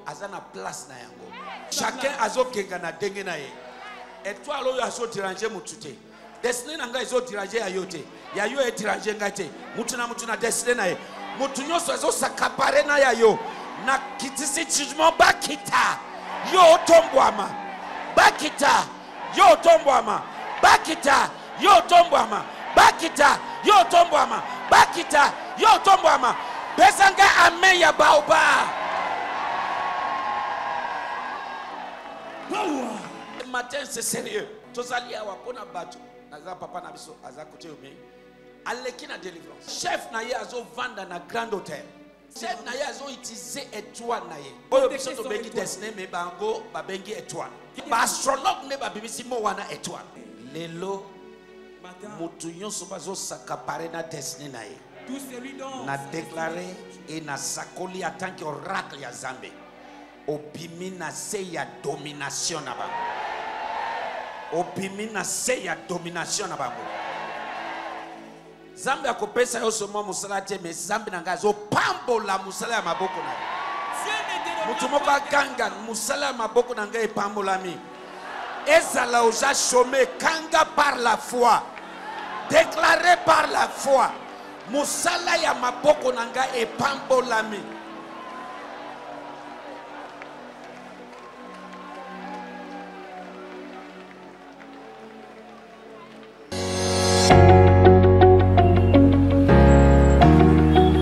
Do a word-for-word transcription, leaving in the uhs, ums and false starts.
azana place na yango. Chacun azo kenga na denge na ye. Étoile oyo azo diranger mutute. Destiny nanga azo diranger ya yote. Ya yo e diranger ngate. Mutu na mutu na destiny na ye. Mutu nyoso azo sakapare na ya yo. Na kitisi judgment bakita. Yo tombwama. Bakita. Yo tombwama. Bakita. Yo tombwama. Bakita. Yo tombwama. Bakita. Yo tombwama. Besanga amen ya baoba. Le matin c'est sérieux. Tozali awa pona bato. Naza papa na biso aza kote obi. Aleki na délivrance. Chef na ye azo vanda na grand hôtel. Chef na ye azo utiliser étoile na ye. Oyo biso to bengi destiné me bango ba bengi étoile. Ba astrologue ne ba bimisi mo wana étoile. Lelo mutu nyonso bazo sakapare na destiné na ye. Na déclaré et na sakoli en tant qu'oracle ya Zambé. Obimi na se ya domination na bango. Obimi na se ya domination na bango. Zambe akopesa yo somo musala te me zambe na ngazo pambo la musala ya maboko na. Mutu moko ganga musala ya maboko na ngai pambo la mi. Ezala oja chômé kanga par la foi. Déclaré par la foi. Musala ya maboko nanga e pambolami.